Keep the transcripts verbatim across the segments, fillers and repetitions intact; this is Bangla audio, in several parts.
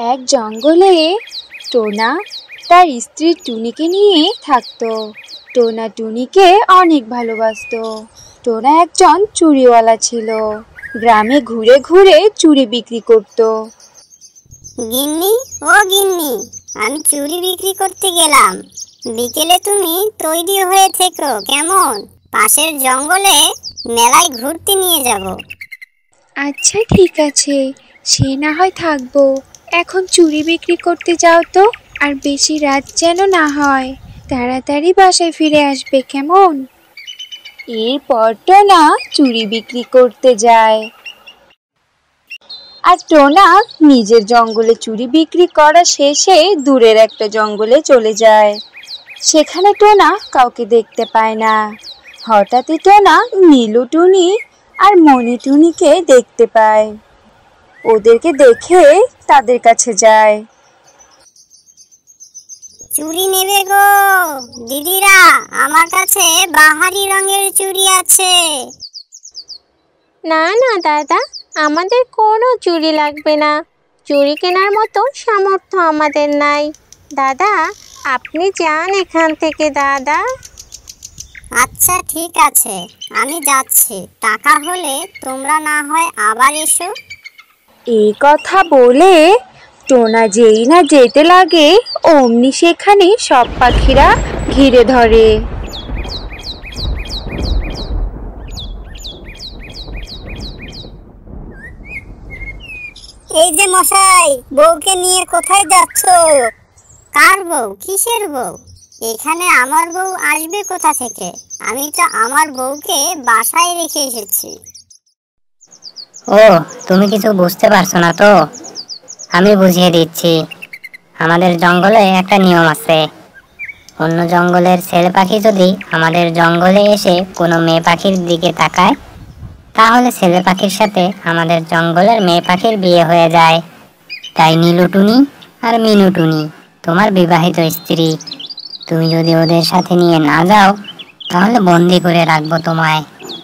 এক জঙ্গলে টোনা তার স্ত্রী টুনিকে নিয়ে থাকতো। টোনা টুনিকে অনেক ভালোবাসতো। টোনা একজন চুড়িওয়ালা ছিল, গ্রামে ঘুরে ঘুরে চুড়ি বিক্রি করত। গিন্নি, ও গিন্নি, আমি চুড়ি বিক্রি করতে গেলাম। বিকেলে তুমি তৈরি হয়ে থেকো কেমন? পাশের জঙ্গলে মেলায় ঘুরতে নিয়ে যাব। আচ্ছা ঠিক আছে, সে না হয় থাকবো। এখন চুড়ি বিক্রি করতে যাও তো, আর বেশি রাত যেন না হয়। তাড়াতাড়ি বাসায় ফিরে আসবে কেমন? এরপর টোনা চুড়ি বিক্রি করতে যায়। আর টোনা নিজের জঙ্গলে চুড়ি বিক্রি করা শেষে দূরের একটা জঙ্গলে চলে যায়। সেখানে টোনা কাউকে দেখতে পায় না। হঠাৎই টোনা নীলু টুনি আর মনি টুনিকে দেখতে পায়। ওদেরকে দেখে তাদের কাছে যায়। চুড়ি নেবে গো দিদিরা, আমার কাছে বাহারি রঙের চুড়ি আছে। না না দাদা, আমাদের কোনো চুড়ি লাগবে না। চুড়ি কেনার মতো সামর্থ্য আমাদের নাই। দাদা, আপনি যান এখান থেকে দাদা। আচ্ছা ঠিক আছে, আমি যাচ্ছি। টাকা হলে তোমরা না হয় আবার এসো। এই কথা বলে টোনা যেই না যেতে লাগে, অমনি সেখানে সব পাখিরা ঘিরে ধরে। এই যে মশাই, বউকে নিয়ে কোথায় যাচ্ছ? কার বউ? কিসের বউ? এখানে আমার বউ আসবে কোথা থেকে? আমি তো আমার বউকে বাসায় রেখে এসেছি। ও, তুমি কিছু বুঝতে পারছো না তো? আমি বুঝিয়ে দিচ্ছি। আমাদের জঙ্গলে একটা নিয়ম আছে। অন্য জঙ্গলের ছেলে পাখি যদি আমাদের জঙ্গলে এসে কোনো মেয়ে পাখির দিকে তাকায়, তাহলে ছেলে পাখির সাথে আমাদের জঙ্গলের মেয়ে পাখির বিয়ে হয়ে যায়। তাই নীলু টুনি আর মিনু টুনি তোমার বিবাহিত স্ত্রী। তুমি যদি ওদের সাথে নিয়ে না যাও, তাহলে বন্দি করে রাখবো তোমায়।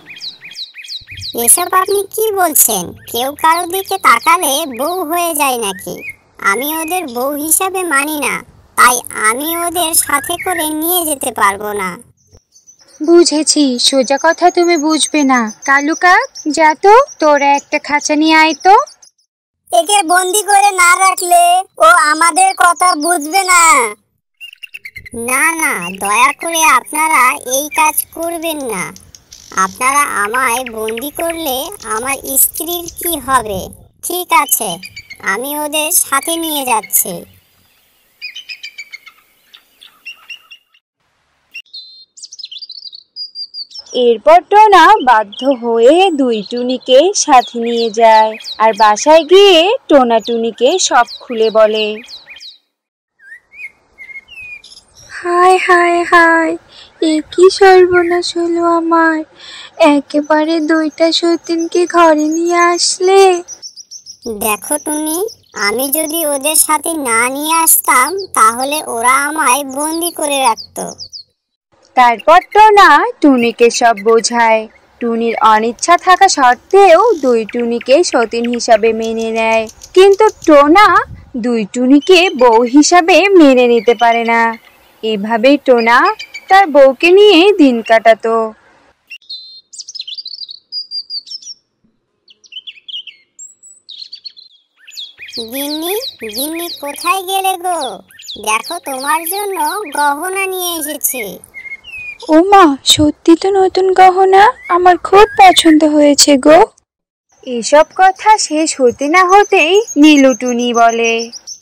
এসব আপনি কি বলছেন? কেউ কারো দিকে তাকালে বউ হয়ে যায় নাকি? আমি ওদের বউ হিসাবে মানি না, তাই আমি ওদের সাথে করে নিয়ে যেতে পারবো না। বুঝেছি, সোজা কথা তুমি বুঝবে না। কালু কাক, যা তো, তোরা একটা খাঁচা নিয়ে আয় তো। একে বন্দি করে না রাখলে ও আমাদের কথা বুঝবে না। না না, দয়া করে আপনারা এই কাজ করবেন না। আপনারা আমায় বন্দি করলে আমার স্ত্রীর কি হবে? ঠিক আছে, আমি ওদের সাথে নিয়ে যাচ্ছি। এরপর টোনা বাধ্য হয়ে দুই টুনিকে সাথে নিয়ে যায়, আর বাসায় গিয়ে টোনা টুনিকে সব খুলে বলে। হায় হায় হায়, এ কি সর্বনাশ হলো আমার! একেবারে দুইটা সতীনকে ঘরে নিয়ে আসলে। দেখো টুনি, আমি যদি ওদের সাথে না নিয়ে আসতাম, তাহলে ওরা আমায় বন্দি করে রাখতো। তারপর টোনা টুনিকে সব বোঝায়। টুনির অনিচ্ছা থাকা সত্ত্বেও দুই টুনিকে সতীন হিসাবে মেনে নেয়। কিন্তু টোনা দুই টুনিকে বউ হিসাবে মেনে নিতে পারে না। এভাবেই টোনা তার বউকে নিয়ে দিন কাটাতো। গিন্নি, গিন্নি কোথায় গেলে গো? দেখো, তোমার জন্য গহনা নিয়ে এসেছি। ও মা, সত্যি তো নতুন গহনা, আমার খুব পছন্দ হয়েছে গো। এসব কথা শেষ হতে না হতেই নীলু টুনি বলে,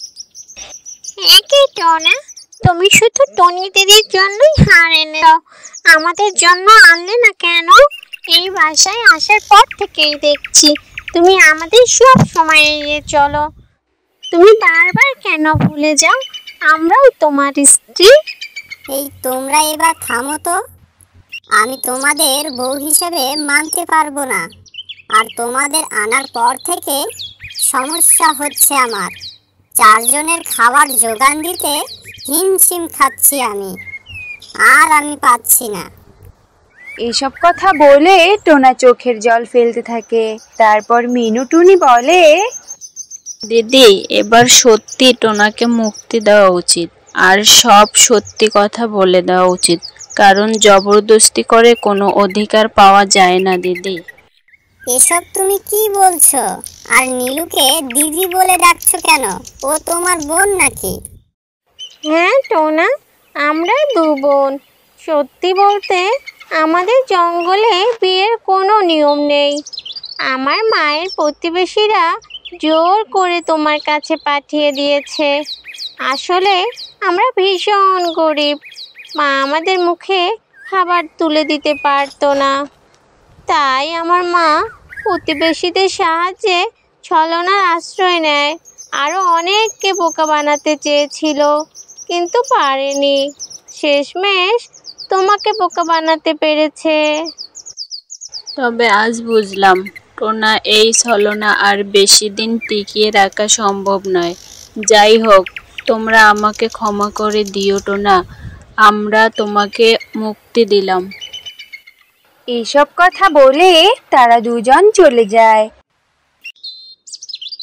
একে টোনা, তুমি শুধু টনি দিদির জন্যই হার এনে দাও, আমাদের জন্য আনলে না কেন? এই বাসায় আসার পর থেকেই দেখছি তুমি আমাদের সব সময় এড়িয়ে চলো। তুমি বারবার কেন ভুলে যাও আমরাও তোমার স্ত্রী? এই তোমরা এবার থামো তো। আমি তোমাদের বউ হিসেবে মানতে পারবো না। আর তোমাদের আনার পর থেকে সমস্যা হচ্ছে আমার। চারজনের খাবার জোগান দিতে হিমশিম খাচ্ছি আমি, আর আমি পাচ্ছি না। এসব কথা বলে টোনা চোখের জল ফেলতে থাকে। তারপর মিনু টুনি বলে, দিদি, এবার সত্যি টোনাকে মুক্তি দেওয়া উচিত, আর সব সত্যি কথা বলে দেওয়া উচিত, কারণ জবরদস্তি করে কোনো অধিকার পাওয়া যায় না দিদি। এসব তুমি কি বলছো? আর নীলুকে দিদি বলে ডাকছো কেন? ও তোমার বোন নাকি? হ্যাঁ টোনা, আমরা দু বোন। সত্যি বলতে আমাদের জঙ্গলে বিয়ের কোনো নিয়ম নেই। আমার মায়ের প্রতিবেশীরা জোর করে তোমার কাছে পাঠিয়ে দিয়েছে। আসলে আমরা ভীষণ গরিব, মা আমাদের মুখে খাবার তুলে দিতে পারতো না। তাই আমার মা প্রতিবেশীদের সাহায্যে ছলনার আশ্রয় নেয়। আরও অনেককে বোকা বানাতে চেয়েছিল, কিন্তু পারেনি। শেষমেশ তোমাকে বোকা বানাতে পেরেছে। তবে আজ বুঝলাম টোনা, এই ছলনা আর বেশি দিন টিকিয়ে রাখা সম্ভব নয়। যাই হোক, তোমরা আমাকে ক্ষমা করে দিও টোনা, আমরা তোমাকে মুক্তি দিলাম। এইসব কথা বলে তারা দুজন চলে যায়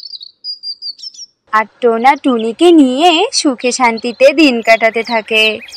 আর টোনা টুনিকে নিয়ে সুখে শান্তিতে দিন কাটাতে থাকে।